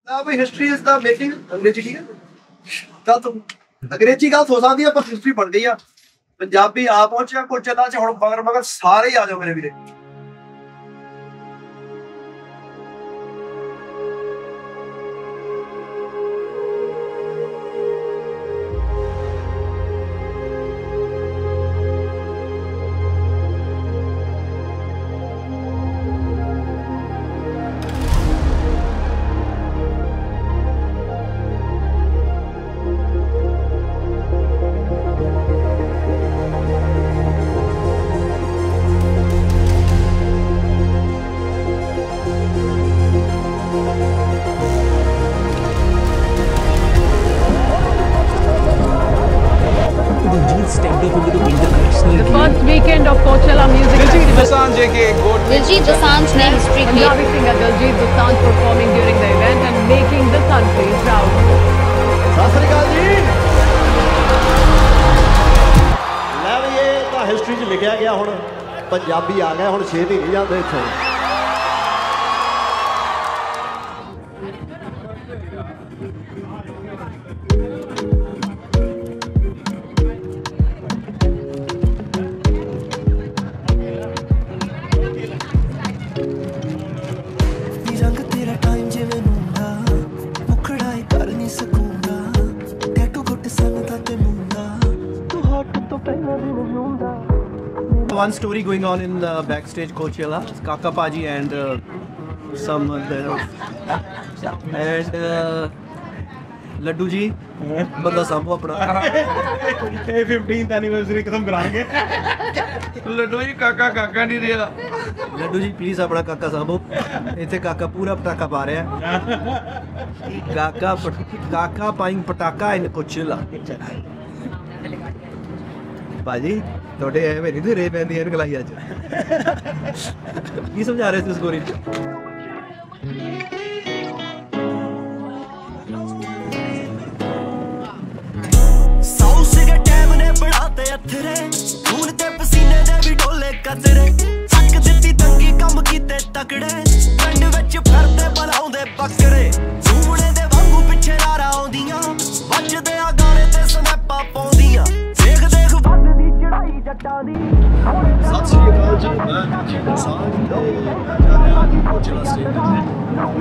भाई history is the making अंग्रेजी ठीक है गल तो अंग्रेजी गल हो सकती है पर हिस्ट्री बन गई है पंजाबी आ पहुंचा कुछ चला च हुण मगर मगर सारे ही आ जाओ मेरे वीरे Diljit Dosanjh ने हिस्ट्री की Diljit Dosanjh performing during the event and making the country proud. सत श्री अकाल जी लै भी ये तो हिस्ट्री च लिखा गया हुण पंजाबी आ गया हुण छेती नहीं जाते इत्थों One story going on in backstage Coachella, Kaka Paji and some and Laddu ji, banda sambo apna. 15th anniversary कसम कराएंगे. लड्डू जी काका काका नहीं रहा. लड्डू जी प्लीज अपना काका sambo. इतने काका पूरा पटाखा पा रहे हैं. काका पाइंग पटाखा in Coachella. भाजी थोड़े एवं नहीं रे पैंदी है गलाई अज की समझा रहे थे उस गोरी साउस के टाइम ने बढ़ाते अथरे खून ते पसीने दे भी ढोले कचरे चक दित्ती तंगी कम कीते तकड़े पिंड विच फिरदे बनाउंदे बकरे झूमणे दे वांगू पिछे लारा आउंदियां वजदे आ गाने ते स्नैपां पाउंदियां देख देख वधदी चढ़ाई जट्टां दी सत श्री अकाल जी मैं दिलजीत दोसांझ ते जा रहा हूं कोचला स्टेडियम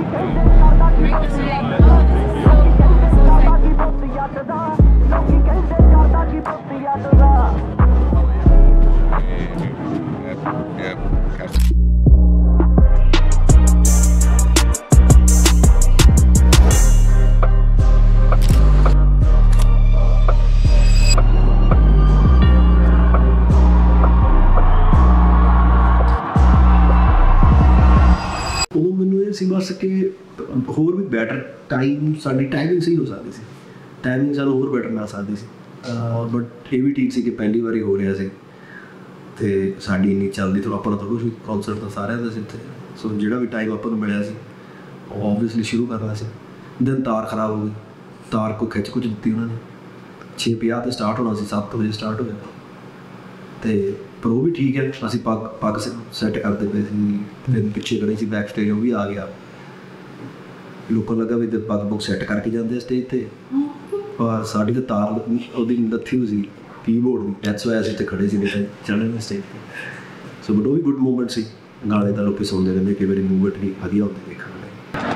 ਸੀ ਬਸ ਕਿ ਹੋਰ ਵੀ ਬੈਟਰ ਟਾਈਮ ਸਾਡੀ ਟਾਈਮਿੰਗ ਸਹੀ ਹੋ ਸਕਦੀ ਸੀ ਟਾਈਮਿੰਗ ਸਾਨੂੰ ਹੋਰ ਬੈਟਰ ਮਿਲ ਸਕਦੀ ਸੀ ਬਟ ਇਹ ਵੀ ਠੀਕ ਸੀ ਕਿ ਪਹਿਲੀ ਵਾਰੀ ਹੋ ਰਿਹਾ ਸੀ ਅਤੇ ਸਾਡੀ ਇੰਨੀ ਚੱਲਦੀ ਥੋੜ੍ਹਾ ਆਪਾਂ ਨੂੰ ਥੋੜ੍ਹਾ ਸੀ ਕੌਂਸਰਟ ਤਾਂ ਸਾਰਿਆਂ ਦਾ ਸੀ ਇੱਥੇ ਸੋ ਜਿਹੜਾ ਵੀ ਟਾਈਮ ਆਪਾਂ ਨੂੰ ਮਿਲਿਆ ਸੀ ਉਹ ਓਬਵੀਅਸਲੀ ਸ਼ੁਰੂ ਕਰਨਾ ਸੀ ਦਿਨ ਤਾਰ ਖਰਾਬ ਹੋ ਗਈ ਤਾਰ ਕੋ ਖਿੱਚ ਕੁਝ ਦਿੱਤੀ ਉਹਨਾਂ ਨੇ 6:50 'ਤੇ ਸਟਾਰਟ ਹੋਣਾ ਸੀ 7 ਵਜੇ ਸਟਾਰਟ ਹੋਇਆ ਅਤੇ ਪਰ ਉਹ ਵੀ ਠੀਕ ਹੈ ਅਸੀਂ ਪੱਗ ਸੈੱਟ ਕਰਦੇ ਪਏ ਸੀ ਫਿਰ ਪਿੱਛੇ ਖੜ੍ਹੇ ਸੀ ਬੈਕ ਸਟੇਜ ਉਹ ਵੀ ਆ ਗਿਆ ਲੋਕਾਂ ਨੂੰ ਲੱਗਾ ਵੀ ਜਦ ਪੱਗ ਪੁੱਗ ਸੈੱਟ ਕਰਕੇ ਜਾਂਦੇ ਸਟੇਜ 'ਤੇ ਪਰ ਸਾਡੀ ਤਾਂ ਤਾਰ ਉਹਦੀ ਲੱਥੀ ਹੋਈ ਸੀ ਕੀਬੋਰਡ ਦੀ ਦੈਟਸ ਵਾਈ ਅਸੀਂ 'ਤੇ ਖੜ੍ਹੇ ਸੀ ਨਹੀਂ ਚੜ੍ਹਨ ਸਟੇਜ 'ਤੇ ਸੋ ਬਟ ਉਹ ਵੀ ਗੁੱਡ ਮੂਵਮੈਂਟ ਸੀ ਗਾਣੇ ਤਾਂ ਲੋਕ ਸੁਣਦੇ ਰਹਿੰਦੇ ਕਈ ਵਾਰੀ ਮੂਵਮੈਂਟ ਵੀ ਵਧੀਆ ਹੁੰਦੀ ਦੇਖਣ ਲਈ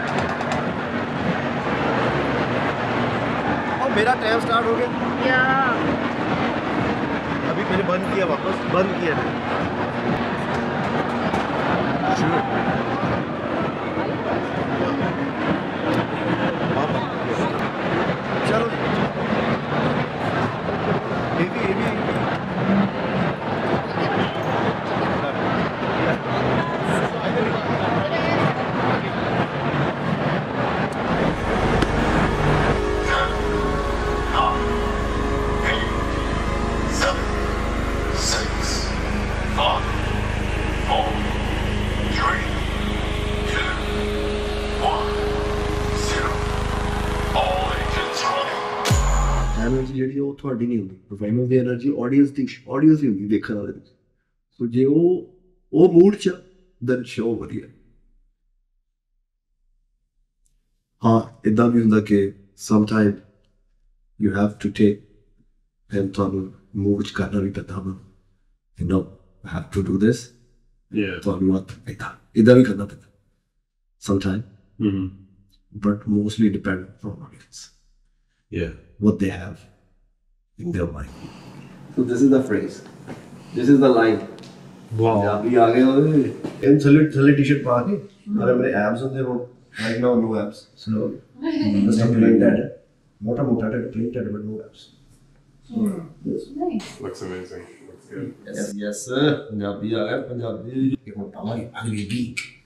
और मेरा टाइम स्टार्ट हो गया अभी मैंने बंद किया वापस बंद किया चलो ये भी एनर्जी जी वो थोड़ी नहीं होती परफॉर्मेंस की एनर्जी ऑडियंस की होगी देखने वाले सो जे वो मूड च दैन शो वधिया हाँ इदा भी होंगे कि sometime you have to take and तुहानू मूव करना भी पैदा हो you know I have to do this तुहानू इदा भी करना पैदा sometime but mostly depend on audience what they have in their mind. So this is the phrase. This is the line. Wow. अभी आ गए हो इन थले टी-शर्ट पा के अरे मेरे abs होते हो right now no abs so just something like that मोटा मोटा printed but no abs. Nice. Looks amazing. Looks good. Yes sir. Punjabi आ गया पंजाबी एक मोटा वाली अगली भी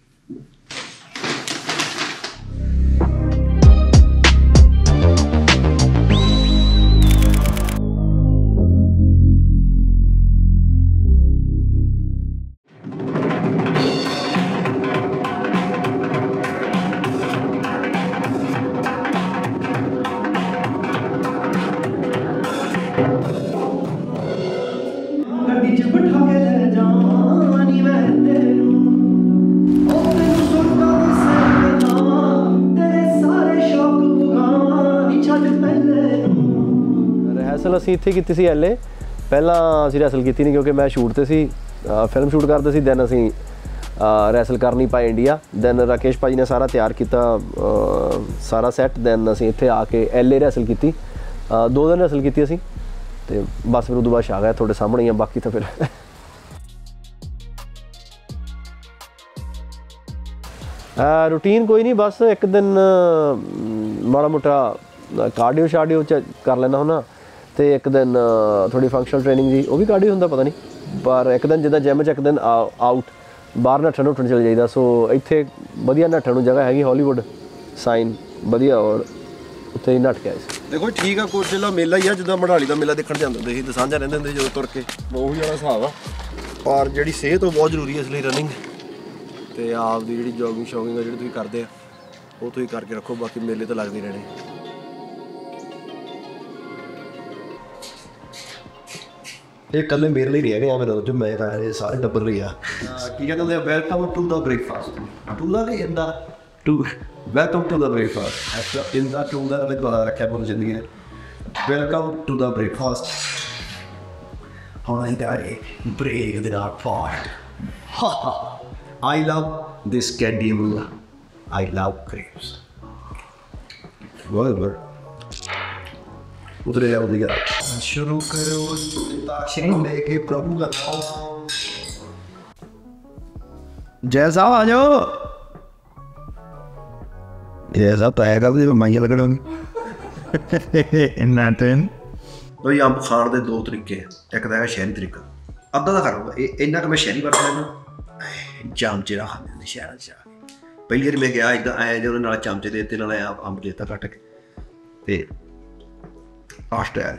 ਰਿਹਰਸਲ ਅਸੀਂ ਇੱਥੇ ਕੀਤੀ ਸੀ ਐਲਏ ਪਹਿਲਾਂ ਅਸੀਂ ਰਿਹਰਸਲ ਕੀਤੀ ਨਹੀਂ ਕਿਉਂਕਿ ਮੈਂ ਸ਼ੂਟ ਤੇ ਸੀ ਫਿਲਮ ਸ਼ੂਟ ਕਰਦੇ ਸੀ ਦੈਨ ਅਸੀਂ ਰਿਹਰਸਲ ਕਰ ਨਹੀਂ ਪਾਏ ਇੰਡੀਆ ਦੈਨ ਰਾਕੇਸ਼ ਭਾਜੀ ਨੇ ਸਾਰਾ ਤਿਆਰ ਕੀਤਾ ਸਾਰਾ ਸੈੱਟ ਦੈਨ ਅਸੀਂ ਇੱਥੇ ਆ ਕੇ ਐਲਏ ਰਿਹਰਸਲ ਕੀਤੀ 2 ਦਿਨ ਰਿਹਰਸਲ ਕੀਤੀ ਅਸੀਂ ਤੇ ਬਸ ਫਿਰ ਉਦੋਂ ਬਾਅਦ ਆ ਗਿਆ ਤੁਹਾਡੇ ਸਾਹਮਣੇ ਹੀ ਆ ਬਾਕੀ ਤਾਂ ਫਿਰ रूटीन कोई नहीं बस एक दिन माड़ा मोटा कार्डियो शार्डियो कर लेना होना तो एक दिन थोड़ी फंक्शनल ट्रेनिंग जी वो भी कार्डियो होंदा पता नहीं पर एक दिन जिदा जिम च एक दिन आउट बाहर नट्ठन नुट्ठन चले जाइदा सो इत्थे वधिया नट्ठन नूं जगह हैगी हॉलीवुड साइन वधिया और उत्थे ही नट्ठ के आए सी देखो ठीक है कोचला मेला ही है जिदा मढ़ाली का मेला देखण जांदे हुंदे सी दसांझा रहिंदे हुंदे जो तुर के ਉਹੀ ਵਾਲਾ ਹਿਸਾਬ ਆ पर जिहड़ी सेहत बहुत जरूरी है इसलिए रनिंग ਤੇ ਆਪ ਦੀ ਜਿਹੜੀ ਜੋਗਿੰਗ ਸ਼ੌਗਿੰਗ ਜਿਹੜੀ ਤੁਸੀਂ ਕਰਦੇ ਆ ਉਹ ਤੁਸੀਂ ਕਰਕੇ ਰੱਖੋ ਬਾਕੀ ਮੇਲੇ ਤਾਂ ਲੱਗਦੇ ਰਹਿਣੇ ਇਹ ਕੱਲੇ ਮੇਰੇ ਲਈ ਰਹਿ ਗਿਆ ਮੇਰਾ ਜੋ ਮੈਂ ਤਾਂ ਇਹ ਸਾਰੇ ਟੱਬਰ ਲਈ ਆ ਕੀ ਕਹਿੰਦੇ ਆ welcome to the breakfast to the ਨਹੀਂ ਇੰਦਾ to welcome to the breakfast ਇੰਦਾ ਟੂ ਦਾ ਮੈਂ ਦੁਆਰਾ ਰੱਖਿਆ ਪੂਰੀ ਜ਼ਿੰਦਗੀ ਨੇ ਵੈਲਕਮ ਟੂ ਦਾ ਬ੍ਰੇਕਫਾਸਟ ਹੁਣ ਇਹ ਤਾਂ ਬ੍ਰੇਕ ਦੇ ਨਾਲ fast I love this candy. I love crepes. Whatever. उधर जाओ दिया शुरू करो ताशे लेके प्रभु का नाम जैसा आ जाओ जैसा पाएगा तो माइया लगड़ोगी इन्ना टेन तो ये अंब खाण दे 2 तरीके एक तो है शहरी तरीका अद्धा दा कर लो इन्ना कि मैं शहरी वरत लेना चमचे रख देंगे शहर च पहली बार मैं गया इदा आया जो उन्होंने चमचे देते नाले अंब देता कट के आ स्टाइल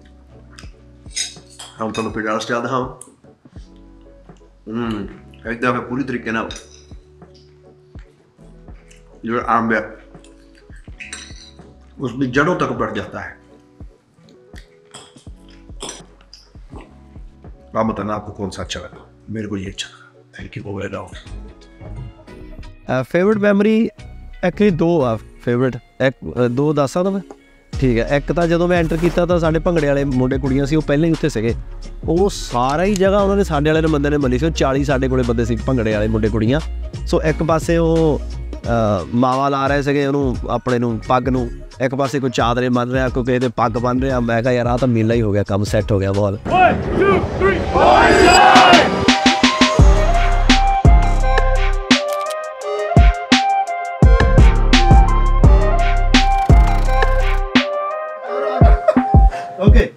हम तुहानूं पिंड वाला स्टाइल दिखावां इदा मैं पूरी तरीके नाल जो अंब है उसकी जड़ों तक बढ़ जाता है आप बताना आपको कौन सा अच्छा लगा मेरे को ये अच्छा लगा thank you over now favourite memory actually 2 आ फेवरेट एक 2 दस सकदा मैं ठीक है एक तो जो मैं एंटर किया तो साढ़े भंगड़े वाले मुंडे कुड़ियां सी पहले ही उत्थे सीगे वो सारा ही जगह उन्होंने साढ़े वाले बंदे ने मनी सी 40 साढ़े कोले बंदे सी भंगड़े वाले मुंडे कुड़ियां सो एक पासे वो मावा ला रहे थे उन्होंने अपने नूं पग नूं एक पासे कोई चादरे बन रहा कोई किसी पग बन रहा मैं कहा यार आ तो मेला ही हो गया काम सैट हो गया माहौल 1 2 3 4 Okay.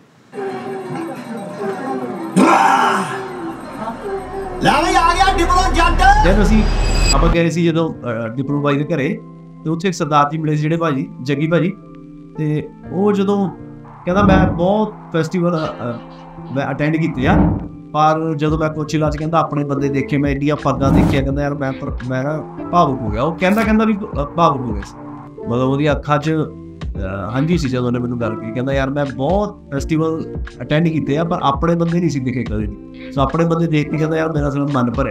जब ਅਸੀਂ ਆਪਾਂ ਗਏ ਸੀ ਜਦੋਂ ਡਿਪਲੋ ਬਾਈ ਦੇ ਘਰੇ ਤੇ ਉੱਥੇ ਇੱਕ ਸਰਦਾਰ ਜੀ ਮਿਲੇ ਸੀ ਜਿਹੜੇ ਭਾਜੀ ਜੱਗੀ ਭਾਜੀ ਤੇ ਉਹ ਜਦੋਂ ਕਹਿੰਦਾ ਮੈਂ ਬਹੁਤ ਫੈਸਟੀਵਲ ਮੈਂ ਅਟੈਂਡ ਕੀਤੇ ਆ ਪਰ ਜਦੋਂ ਮੈਂ ਕੋਚੀਲਾ 'ਚ ਕਹਿੰਦਾ ਆਪਣੇ ਬੰਦੇ ਦੇਖੇ ਮੈਂ ਇੰਡੀਆ ਪੱਗਾਂ ਦੇਖਿਆ ਕਹਿੰਦਾ ਯਾਰ ਮੈਂ ਭਾਵੁਕ ਹੋ ਗਿਆ ਉਹ ਕਹਿੰਦਾ ਵੀ ਭਾਵੁਕ ਹੋ ਗਿਆ ਸੀ ਮਤਲਬ ਉਹਦੀ ਅੱਖਾਂ 'ਚ ਹਾਂਜੀ ਸੀ ਜਦੋਂ ਉਹਨੇ ਮੈਨੂੰ ਗੱਲ ਕੀਤੀ ਕਹਿੰਦਾ ਯਾਰ ਮੈਂ ਬਹੁਤ ਫੈਸਟੀਵਲ ਅਟੈਂਡ ਕੀਤੇ ਆ ਪਰ ਆਪਣੇ ਬੰਦੇ ਨਹੀਂ ਸੀ ਦੇਖੇ ਕਦੇ ਵੀ ਸੋ ਆਪਣੇ ਬੰਦੇ ਦੇਖ ਕੇ ਕਹਿੰਦਾ ਯਾਰ ਮੇਰਾ ਸਿਰਫ ਮਨ ਭਰਿਆ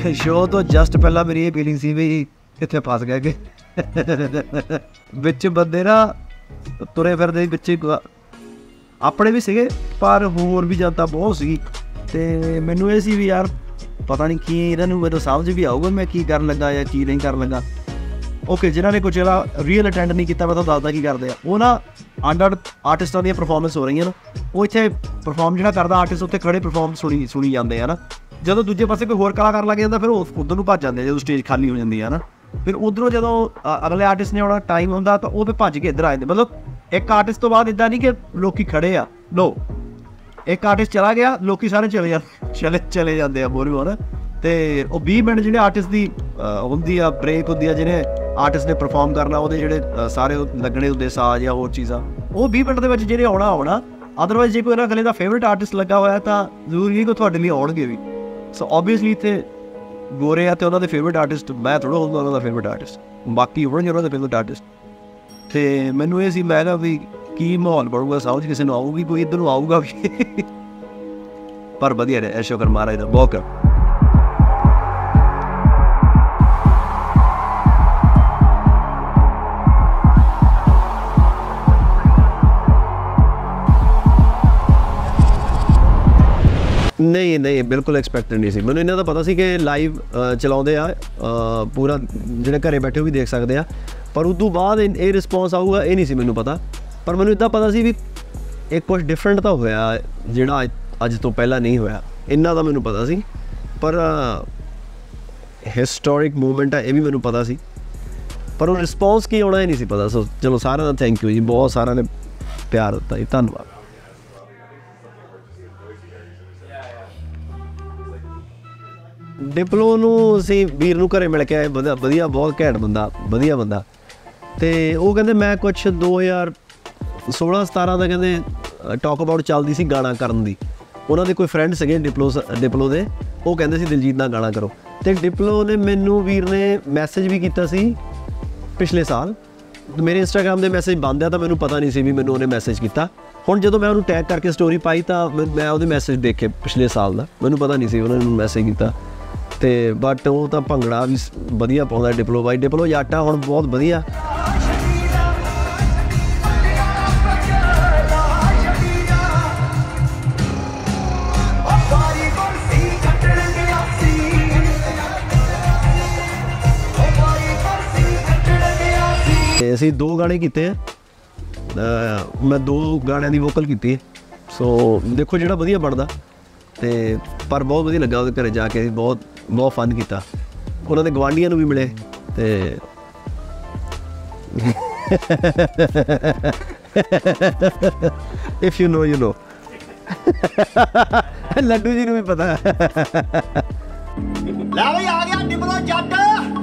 ਸ਼ੋਅ ਤੋਂ ਜਸਟ ਪਹਿਲਾਂ ਮੇਰੀ ਇਹ ਫੀਲਿੰਗ ਸੀ ਵੀ ਕਿੱਥੇ ਫਸ ਗਏ ਕਿ ਵਿੱਚ ਬੰਦੇ ਨਾ ਤੁਰੇ ਫਿਰਦੇ ਵਿੱਚ ਆਪਣੇ ਵੀ ਸੀਗੇ ਪਰ ਹੋਰ ਵੀ ਜਨਤਾ ਬਹੁਤ ਸੀਗੀ ਤੇ ਮੈਨੂੰ ਇਹ ਸੀ ਵੀ ਯਾਰ ਪਤਾ ਨਹੀਂ ਕੀ ਇਹਨਾਂ ਨੂੰ ਮੈਨੂੰ ਸਮਝ ਵੀ ਆਊਗਾ ਮੈਂ ਕੀ ਕਰਨ ਲੱਗਾ ਜਾਂ ਕੀ ਨਹੀਂ ਕਰਨ ਲੱਗਾ। ਓਕੇ, ਜਿਨ੍ਹਾਂ ਨੇ ਕੁਝ ਜਿਹੜਾ ਰੀਅਲ ਅਟੈਂਡ ਨਹੀਂ ਕੀਤਾ ਮੈਂ ਤੁਹਾਨੂੰ ਦੱਸਦਾ ਕੀ ਕਰਦੇ ਆ। ਉਹ ਨਾ ਅੰਡਰ ਆਰਟਿਸਟਾਂ ਦੀਆਂ ਪਰਫਾਰਮੈਂਸ ਹੋ ਰਹੀਆਂ ਨਾ, ਉਹ ਇੱਥੇ ਪਰਫਾਰਮ ਜਿਹੜਾ ਕਰਦਾ ਆਰਟਿਸਟ ਉੱਥੇ ਖੜੇ ਪਰਫਾਰਮ ਸੁਣੀ ਜਾਂਦੇ ਆ ਨਾ। ਜਦੋਂ ਦੂਜੇ ਪਾਸੇ ਕੋਈ ਹੋਰ ਕਲਾਕਾਰ ਲੱਗ ਜਾਂਦਾ ਫਿਰ ਉਹ ਉੱਧਰ ਨੂੰ ਭੱਜ ਜਾਂਦੇ ਆ ਜਦੋਂ ਸਟੇਜ ਖਾਲੀ ਹੋ ਜਾਂਦੀ ਆ ਨਾ। ਫਿਰ ਉੱਧਰੋਂ ਜਦੋਂ ਅਗਲੇ ਆਰਟਿਸਟ ਨੇ ਆਉਣਾ ਟਾਈਮ ਹੁੰਦਾ ਤਾਂ ਉਹ ਫਿਰ ਭੱਜ ਕੇ ਇੱਧਰ ਆ ਜਾਂਦੇ। ਮਤਲਬ ਇੱਕ ਆਰਟਿਸਟ ਤੋਂ ਬਾਅਦ ਇੱਦਾਂ ਨਹੀਂ ਕਿ ਲੋਕੀ ਖੜੇ ਆ, ਲੋ ਇੱਕ ਆਰਟਿਸਟ ਚਲਾ ਗਿਆ ਲੋਕੀ ਸਾਰੇ ਚਲੇ ਜਾਂਦੇ ਆ ਮੋਰੂ ਹੈ ਨਾ। ਤੇ ਉਹ 20 ਮਿੰਟ ਜਿਹੜੇ ਆਰਟਿਸਟ ਦੀ ਹੁੰਦੀ ਆ ਬ੍ਰੇਕ ਹੁੰਦੀ ਆ ਜਿਹਨੇ ਆਰਟਿਸਟ ਨੇ ਪਰਫਾਰਮ ਕਰਨਾ ਉਹਦੇ ਜਿਹੜੇ ਸਾਰੇ ਲੱਗਣੇ ਹੁੰਦੇ ਸਾਜ਼ ਜਾਂ ਹੋਰ ਚੀਜ਼ਾਂ ਉਹ 20 ਮਿੰਟ ਦੇ ਵਿੱਚ ਜਿਹੜੇ ਆਉਣਾ। ਅਦਰਵਾਈਜ਼ ਜੇ ਕੋਈ ਇਹਨਾਂ ਅਗਲੇ ਦਾ ਫੇਵਰੇਟ ਆਰਟਿਸਟ ਲੱਗਾ ਹੋਇਆ ਤਾਂ ਜ਼ਰੂਰੀ ਨਹੀਂ ਕਿ ਤੁਹਾਡੇ ਲਈ ਆਉਣਗੇ ਵੀ। ਸੋ ਓਬਵੀਅਸਲੀ ਇੱਥੇ ਗੋਰੇ ਆ ਤੇ ਉਹਨਾਂ ਦੇ ਫੇਵਰੇਟ ਆਰਟਿਸਟ ਮੈਂ ਥੋੜ੍ਹਾ ਹੁੰਦਾ ਉਹਨਾਂ ਦਾ ਫੇਵਰੇਟ ਆਰਟਿਸਟ, ਬਾਕੀ ਹੋਣਗੇ ਉਹਨਾਂ ਦੇ ਫੇਵਰੇਟ ਆਰਟਿਸਟ। ਤੇ ਮੈਨੂੰ ਇਹ ਸੀ ਮੈਂ ਕਿਹਾ ਵੀ ਕੀ ਮਾਹੌਲ ਬਣੂਗਾ, ਸਮਝ ਕਿਸੇ ਨੂੰ ਆਊਗੀ, ਕੋਈ ਇੱਧਰ ਨੂੰ ਆਊਗਾ ਵੀ ਪਰ ਵਧੀਆ ਰਿਹਾ ਸ਼ੁਕਰ ਮਹਾਰਾਜ ਦਾ ਬਹੁਤ ਕਰ। ਨਹੀਂ ਬਿਲਕੁਲ ਐਕਸਪੈਕਟਡ ਨਹੀਂ ਸੀ ਮੈਨੂੰ। ਇਹਨਾਂ ਦਾ ਪਤਾ ਸੀ ਕਿ ਲਾਈਵ ਚਲਾਉਂਦੇ ਆ ਪੂਰਾ, ਜਿਹੜੇ ਘਰੇ ਬੈਠੇ ਉਹ ਵੀ ਦੇਖ ਸਕਦੇ ਆ, ਪਰ ਉਸ ਤੋਂ ਬਾਅਦ ਇਹ ਰਿਸਪੌਂਸ ਆਊਗਾ ਇਹ ਨਹੀਂ ਸੀ ਮੈਨੂੰ ਪਤਾ। ਪਰ ਮੈਨੂੰ ਇੱਦਾਂ ਪਤਾ ਸੀ ਵੀ ਇੱਕ ਕੁਛ ਡਿਫਰੈਂਟ ਤਾਂ ਹੋਇਆ ਜਿਹੜਾ ਅੱਜ ਤੋਂ ਪਹਿਲਾਂ ਨਹੀਂ ਹੋਇਆ, ਇੰਨਾ ਤਾਂ ਮੈਨੂੰ ਪਤਾ ਸੀ। ਪਰ ਹਿਸਟੋਰਿਕ ਮੂਵਮੈਂਟ ਆ ਇਹ ਵੀ ਮੈਨੂੰ ਪਤਾ ਸੀ, ਪਰ ਉਹ ਰਿਸਪੌਂਸ ਕੀ ਆਉਣਾ ਇਹ ਨਹੀਂ ਸੀ ਪਤਾ। ਸੋ ਚਲੋ ਸਾਰਿਆਂ ਦਾ ਥੈਂਕ ਯੂ ਜੀ, ਬਹੁਤ ਸਾਰਿਆਂ ਨੇ ਪਿਆਰ ਦਿੱਤਾ ਜੀ, ਧੰਨਵਾਦ। ਡਿਪਲੋ ਨੂੰ ਅਸੀਂ ਵੀਰ ਨੂੰ ਘਰੇ ਮਿਲ ਕੇ ਆਏ, ਵਧੀਆ ਬਹੁਤ ਘੈਂਟ ਬੰਦਾ, ਵਧੀਆ ਬੰਦਾ। ਅਤੇ ਉਹ ਕਹਿੰਦੇ ਮੈਂ ਕੁਛ 2016-17 ਦਾ ਕਹਿੰਦੇ ਟਾਕ ਅਬਾਊਟ ਚੱਲਦੀ ਸੀ ਗਾਣਾ ਕਰਨ ਦੀ। ਉਹਨਾਂ ਦੇ ਕੋਈ ਫਰੈਂਡ ਸੀਗੇ ਡਿਪਲੋ ਦੇ, ਉਹ ਕਹਿੰਦੇ ਸੀ ਦਿਲਜੀਤ ਨਾਲ ਗਾਣਾ ਕਰੋ। ਅਤੇ ਡਿਪਲੋ ਨੇ ਮੈਨੂੰ ਵੀਰ ਨੇ ਮੈਸੇਜ ਵੀ ਕੀਤਾ ਸੀ ਪਿਛਲੇ ਸਾਲ। ਮੇਰੇ ਇੰਸਟਾਗ੍ਰਾਮ ਦੇ ਮੈਸੇਜ ਬੰਦ ਆ ਤਾਂ ਮੈਨੂੰ ਪਤਾ ਨਹੀਂ ਸੀ ਵੀ ਮੈਨੂੰ ਉਹਨੇ ਮੈਸੇਜ ਕੀਤਾ। ਹੁਣ ਜਦੋਂ ਮੈਂ ਉਹਨੂੰ ਟੈਗ ਕਰਕੇ ਸਟੋਰੀ ਪਾਈ ਤਾਂ ਮੈਂ ਉਹਦੇ ਮੈਸੇਜ ਦੇਖੇ ਪਿਛਲੇ ਸਾਲ ਦਾ, ਮੈਨੂੰ ਪਤਾ ਨਹੀਂ ਸੀ ਉਹਨਾਂ ਨੇ ਮੈਸੇਜ ਕੀਤਾ। ਅਤੇ ਬਟ ਉਹ ਤਾਂ ਭੰਗੜਾ ਵੀ ਵਧੀਆ ਪਾਉਂਦਾ ਡਿਪਲੋ ਬਾਈ। ਡਿਪਲੋ ਜੱਟ ਆ ਹੁਣ ਬਹੁਤ ਵਧੀਆ। ਅਤੇ ਅਸੀਂ 2 ਗਾਣੇ ਕੀਤੇ ਆ, ਮੈਂ 2 ਗਾਣਿਆਂ ਦੀ ਵੋਕਲ ਕੀਤੀ ਹੈ। ਸੋ ਦੇਖੋ ਜਿਹੜਾ ਵਧੀਆ ਬਣਦਾ। ਅਤੇ ਪਰ ਬਹੁਤ ਵਧੀਆ ਲੱਗਾ ਉਹਦੇ ਘਰੇ ਜਾ ਕੇ, ਬਹੁਤ ਫਨ ਕੀਤਾ। ਉਹਨਾਂ ਦੇ ਗੁਆਂਢੀਆਂ ਨੂੰ ਵੀ ਮਿਲੇ ਅਤੇ if you know you know laddu ji ਨੂੰ ਵੀ ਪਤਾ। ਲੈ ਬਈ ਆ ਗਿਆ ਡਿਪਲੋ ਜੱਟ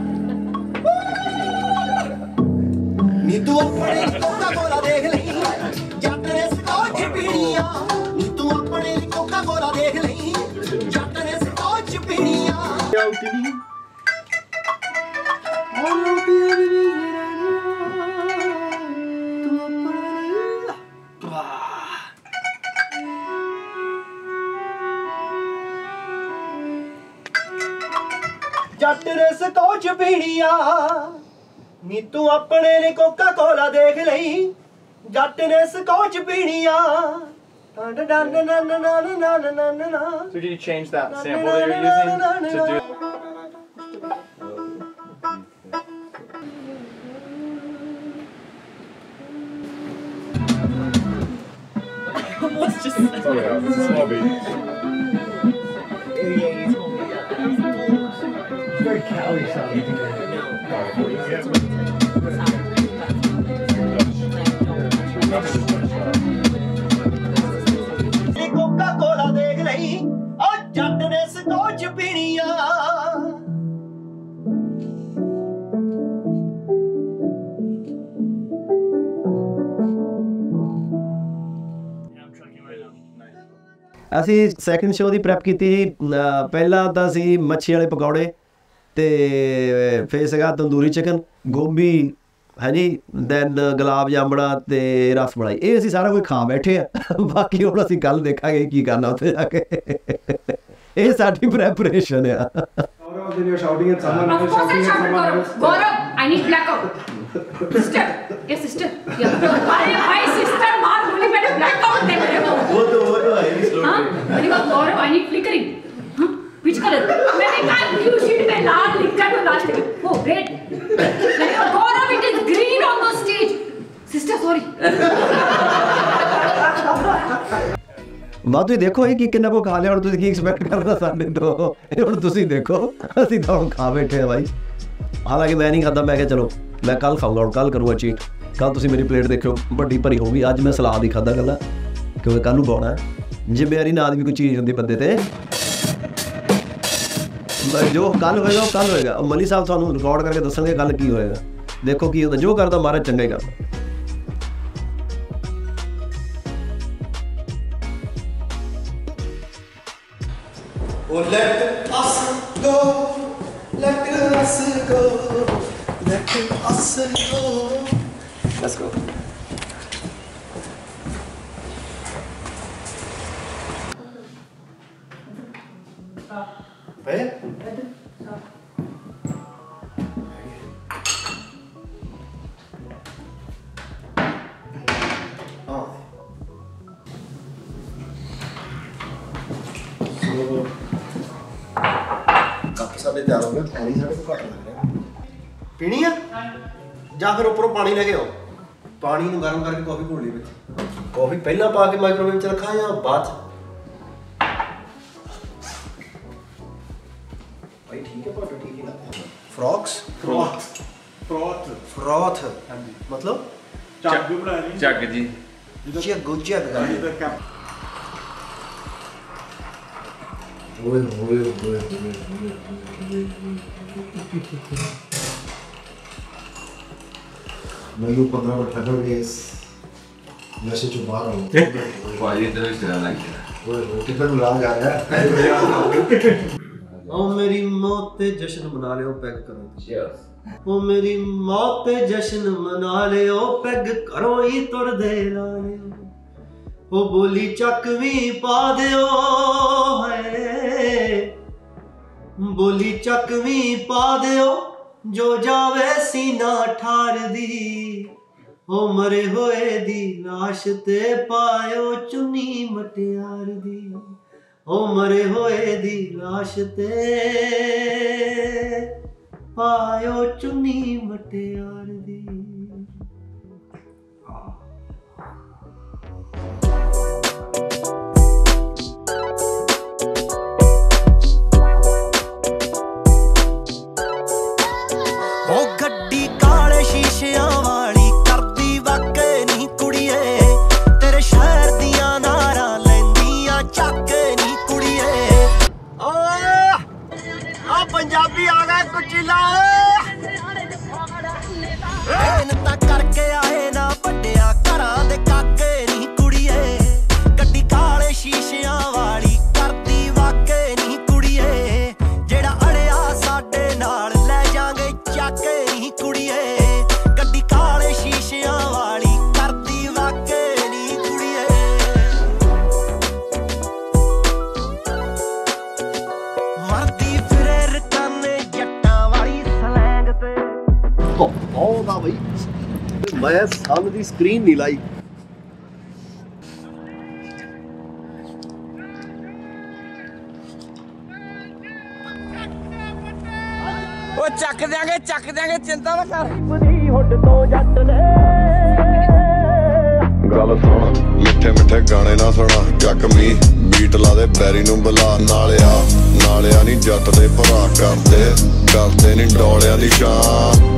ਨੀ ਤੂੰ ਆਪਣੇ ਕੋਕਾ ਕੋਲਾ ਦੇਖ ਲਈ ਜੱਟ ਨੇ ਸਕੋਚ ਪੀਣੀਆਂ ਨੀ ਤੂੰ ਆਪਣੇ ਕੋਕਾ ਕੋਲਾ ਦੇਖ ਲਈ ਜੱਟ ਨੇ ਸਕੋਚ ਪੀਣੀਆਂ ਜੱਟ ਨੇ ਸਕੋਚ ਪੀਣੀਆਂ ਨੀ ਤੂੰ ਆਪਣੇ ਲਈ ਕੋਕਾ ਕੋਲਾ ਦੇਖ ਲਈ ਜੱਟ ਨੇ ਸਕੋਚ ਪੀਣੀਆਂ। So did you change that sample that you're using to do? Let's just. Oh yeah, small beat. Very calorie sounding. Coca Cola ਦੇਖ ਲਈ ਉਹ ਜੱਟ ਨੇ ਸਕੋਚ ਪੀਣੀਆਂ। ਅਸੀਂ ਸੈਕਿੰਡ ਸ਼ੋਅ ਦੀ ਪ੍ਰੈਪ ਕੀਤੀ ਜੀ। ਪਹਿਲਾਂ ਤਾਂ ਸੀ ਮੱਛੀ ਵਾਲੇ ਪਕੌੜੇ ਅਤੇ ਫਿਰ ਸੀਗਾ ਤੰਦੂਰੀ ਚਿਕਨ, ਗੋਭੀ ਹਾਂਜੀ, ਦੈਨ ਗੁਲਾਬ ਜਾਮਣਾ ਅਤੇ ਰਸ ਮਲਾਈ। ਇਹ ਅਸੀਂ ਸਾਰਾ ਕੁਝ ਖਾ ਬੈਠੇ ਆ। ਬਾਕੀ ਹੁਣ ਅਸੀਂ ਕੱਲ੍ਹ ਦੇਖਾਂਗੇ ਕੀ ਕਰਨਾ ਉੱਥੇ ਜਾ ਕੇ। ਇਹ ਸਾਡੀ ਪ੍ਰੈਪਰੇਸ਼ਨ ਆ। then you're shouting at someone Of else, course I shouting at shouted someone Gaurav. else. Gaurav, I need blackout. Sister. Yes, sister. Yeah. अरे भाई sister मार बोली मैंने blackout दे मेरे को. वो तो है ही slow हाँ? मैंने कहा Gaurav, I need flickering. हाँ? Which color? मैंने कहा blue sheet में लाल लिखा तो लाल लिखा. Oh, red. मैंने कहा Gaurav, it is green on the stage. Sister, sorry. ਬਾਅਦ ਤੁਸੀਂ ਦੇਖੋ ਇਹ ਕੀ ਕਿੰਨਾ ਕੋ ਖਾ ਲਿਆ ਹੁਣ ਤੁਸੀਂ ਕੀ ਐਕਸਪੈਕਟ ਕਰਦਾ ਸਾਡੇ ਤੋਂ ਇਹ ਹੁਣ ਤੁਸੀਂ ਦੇਖੋ ਅਸੀਂ ਤਾਂ ਹੁਣ ਖਾ ਬੈਠੇ ਆ ਬਾਈ ਹਾਲਾਂਕਿ ਮੈਂ ਨਹੀਂ ਖਾਦਾ ਮੈਂ ਕਿਹਾ ਚਲੋ ਮੈਂ ਕੱਲ ਖਾਊਂਗਾ ਹੁਣ ਕੱਲ ਕਰੂੰਗਾ ਚੀਟ ਕੱਲ ਤੁਸੀਂ ਮੇਰੀ ਪਲੇਟ ਦੇਖਿਓ ਵੱਡੀ ਭਰੀ ਹੋਊਗੀ ਅੱਜ ਮੈਂ ਸਲਾਦ ਹੀ ਖਾਦਾ ਗੱਲਾਂ ਕਿਉਂਕਿ ਕੱਲ ਨੂੰ ਪਾਉਣਾ ਜ਼ਿੰਮੇਵਾਰੀ ਨਾਲ ਵੀ ਕੋਈ ਚੀਜ਼ ਹੁੰਦੀ ਬੰਦੇ ਤੇ ਜੋ ਕੱਲ ਹੋਏਗਾ ਉਹ ਕੱਲ ਹੋਏਗਾ ਮਲੀ ਸਾਹਿਬ ਤੁਹਾਨੂੰ ਰਿਕਾਰਡ ਕਰਕੇ ਦੱਸਣਗੇ ਕੱਲ ਕੀ ਹੋਏਗਾ ਦੇਖੋ ਕੀ ਹੁੰਦਾ ਜੋ ਕਰਦਾ ਮਹਾਰਾਜ ਚੰਗਾ ਹੀ ਕਰਦਾ Oh, let us go, let us go, let us go. Let's go. ਸਾਡੇ ਤਿਆਰ ਹੋ ਗਏ ਪਾਣੀ ਸਾਡੇ ਕੋਲ ਘੱਟ ਲੱਗ ਰਿਹਾ ਪੀਣੀ ਆ ਜਾਂ ਫਿਰ ਉੱਪਰੋਂ ਪਾਣੀ ਲੈ ਕੇ ਆਓ ਪਾਣੀ ਨੂੰ ਗਰਮ ਕਰਕੇ ਕਾਫੀ ਘੋਲ ਲਈ ਵਿੱਚ ਕਾਫੀ ਪਹਿਲਾਂ ਪਾ ਕੇ ਮਾਈਕ੍ਰੋਵੇਵ ਚ ਰੱਖਾਂ ਜਾਂ ਬਾਅਦ ਚ ਭਾਈ ਠੀਕ ਹੈ ਭਾਟੋ ਠੀਕ ਹੀ ਲੱਗਦਾ ਫਰੌਕਸ ਫਰੌਥ ਹਾਂਜੀ ਮਤਲਬ ਝੱਗ ਬਣਾਣੀ ਝੱਗ ਜੀ ਝੱਗ ਦਾ ਓਏ ਮੈਨੂੰ 15 ਮਿੰਟ ਲੱਗਣਗੇ ਇਸ ਨਸ਼ੇ ਚੋਂ ਬਾਹਰ ਆਉਣ ਭਾਜੀ ਇਧਰ ਵੀ ਸਿਰਾ ਲੱਗ ਗਿਆ ਓਏ ਕਿੱਧਰ ਨੂੰ ਲਾਂਗ ਆ ਰਿਹਾ ਓ ਮੇਰੀ ਮੌਤ ਤੇ ਜਸ਼ਨ ਮਨਾ ਲਿਓ ਪੈਗ ਕਰੋ ਓ ਮੇਰੀ ਮੌਤ ਤੇ ਜਸ਼ਨ ਮਨਾ ਲਿਓ ਪੈਗ ਕਰੋ ਹੀ ਤੁਰਦੇ ਲਾ ਲਿਓ ਉਹ ਬੋਲੀ ਚੱਕ ਵੀ ਪਾ ਦਿਓ ਹੈ ਬੋਲੀ ਚੱਕ ਵੀ ਪਾ ਦਿਓ ਜੋ ਜਾਵੇ ਸੀਨਾ ਠਾਰਦੀ ਉਹ ਮਰੇ ਹੋਏ ਦੀ ਲਾਸ਼ ਤੇ ਪਾਇਓ ਚੁੰਨੀ ਮਟਿਆਰ ਦੀ ਉਹ ਮਰੇ ਹੋਏ ਦੀ ਲਾਸ਼ ਤੇ ਪਾਇਓ ਚੁੰਨੀ ਮਟਿਆਰ ਦੀ ਪੰਜਾਬੀ ਆ ਗਿਆ ਕੁਚੀਲਾ ਮਿਹਨਤਾਂ ਕਰਕੇ ਆਏ ਨਾ ਵੱਡਿਆ ਘਰਾਂ ਦੇ ਕਾਕੇ ਨਹੀਂ ਕੁੜੀਏ ਗੱਡੀ ਕਾਲੇ ਸ਼ੀਸ਼ਿਆਂ ਵਾਲੀ ਕਰਦੀ ਵਾਕੇ ਨਹੀਂ ਕੁੜੀਏ ਜਿਹੜਾ ਅੜਿਆ ਸਾਡੇ ਨਾਲ ਲੈ ਜਾਾਂਗੇ ਚੱਕੇ ਨਹੀਂ ਕੁੜੀਏ ਗੱਡੀ ਕਾਲੇ ਸ਼ੀਸ਼ਿਆਂ ਵਾਲੀ ਕਰਦੀ ਵਾਕੇ ਨਹੀਂ ਕੁੜੀਏ ਮਰਦੀ ਆਉਂਦਾ ਬਈ ਮੈਂ ਸਾਹਮਣੇ ਦੀ ਸਕਰੀਨ ਨਹੀਂ ਲਾਈ ਉਹ ਚੱਕ ਦਿਆਂਗੇ ਚਿੰਤਾ ਨਾ ਕਰ ਬਦੀ ਹੁੱਡ ਤੋਂ ਜੱਟ ਨੇ ਗੱਲ ਸੁਣ ਮਿੱਠੇ ਮਿੱਠੇ ਗਾਣੇ ਨਾ ਸੁਣਾ ਚੱਕ ਮੀ ਬੀਟ ਲਾ ਦੇ ਬੈਰੀ ਨੂੰ ਬੁਲਾ ਨਾਲਿਆ ਨਹੀਂ ਜੱਟ ਦੇ ਭਰਾ ਕਰਦੇ ਨਹੀਂ ਡੋਲਿਆਂ ਦੀ ਸ਼ਾਨ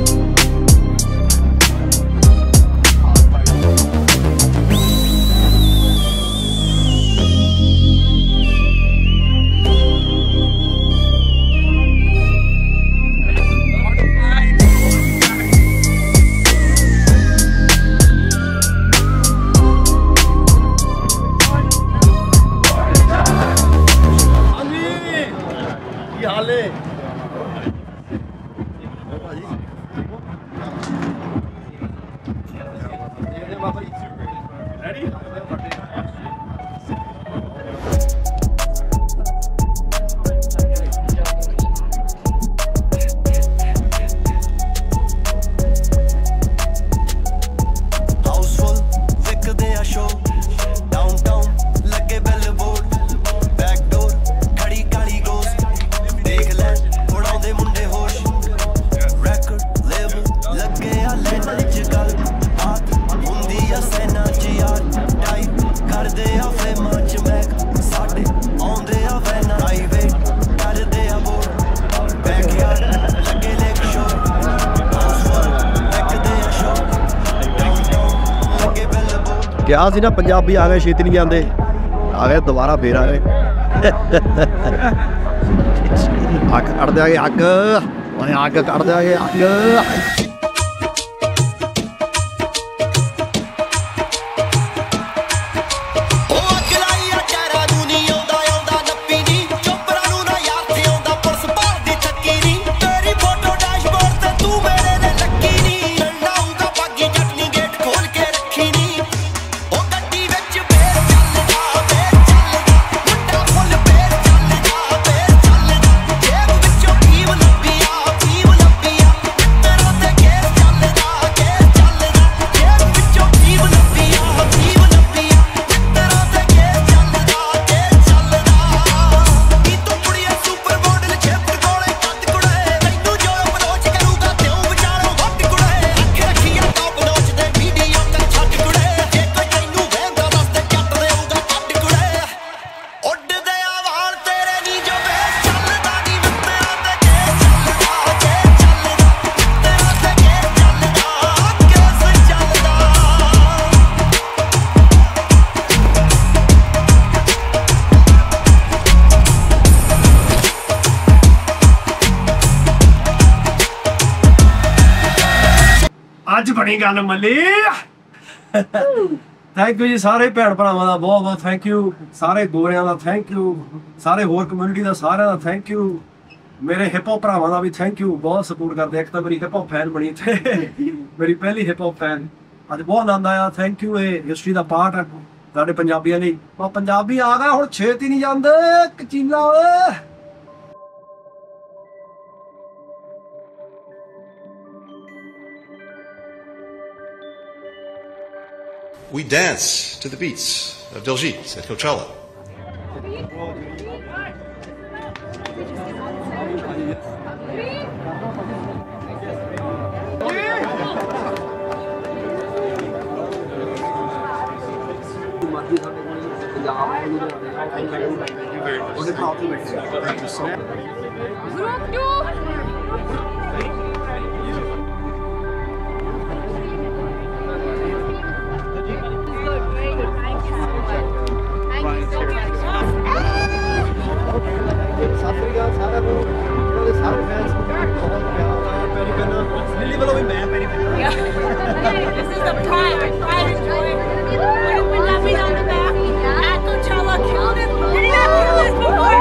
ਕਿਹਾ ਸੀ ਨਾ ਪੰਜਾਬੀ ਆ ਗਏ ਛੇਤੀ ਨਹੀਂ ਜਾਂਦੇ, ਆ ਗਏ ਦੁਬਾਰਾ ਫੇਰ ਆ ਗਏ। ਅੱਗ ਕੱਢ ਦਿਆਂਗੇ, ਅੱਗ ਉਹਨੇ ਅੱਗ ਕੱਢ ਦਿਆਂਗੇ, ਅੱਗ। ਅੱਜ ਬਣੀ ਗੱਲ ਮੱਲੀ। ਥੈਂਕ ਯੂ ਜੀ ਸਾਰੇ ਭੈਣ ਭਰਾਵਾਂ ਦਾ ਬਹੁਤ ਬਹੁਤ ਥੈਂਕ ਯੂ, ਸਾਰੇ ਗੋਰਿਆਂ ਦਾ ਥੈਂਕ ਯੂ, ਸਾਰੇ ਹੋਰ ਕਮਿਊਨਿਟੀ ਦਾ ਸਾਰਿਆਂ ਦਾ ਥੈਂਕ ਯੂ, ਮੇਰੇ ਹਿਪ ਹੌਪ ਭਰਾਵਾਂ ਦਾ ਵੀ ਥੈਂਕ ਯੂ, ਬਹੁਤ ਸਪੋਰਟ ਕਰਦੇ। ਇੱਕ ਤਾਂ ਮੇਰੀ ਹਿਪ ਹੌਪ ਫੈਨ ਬਣੀ ਤੇ ਮੇਰੀ ਪਹਿਲੀ ਹਿਪ ਹੌਪ ਫੈਨ, ਅੱਜ ਬਹੁਤ ਆਨੰਦ ਆਇਆ। ਥੈਂਕ ਯੂ, ਇਹ ਹਿਸਟਰੀ ਦਾ ਪਾਰਟ ਹੈ ਸਾਡੇ ਪੰਜਾਬੀਆਂ ਲਈ। ਉਹ ਪੰਜਾਬੀ ਆ ਗਏ ਹੁਣ, ਛੇਤੀ ਨਹੀਂ ਜਾਂਦੇ ਕਚੀਲਾ ਓਏ। We dance to the beats of Diljit at Coachella. This is the pride and joy. We've been laughing on the back at Coachella. Killed it. Did he not kill this before?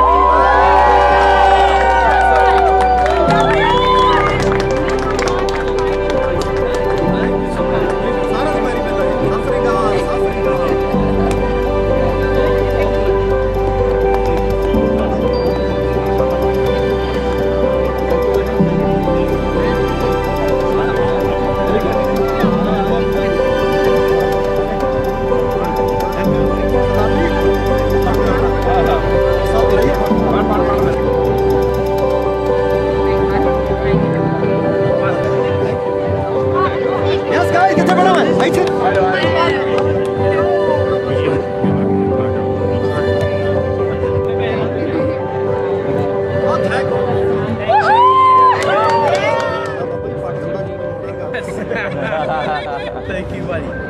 Thank you, buddy.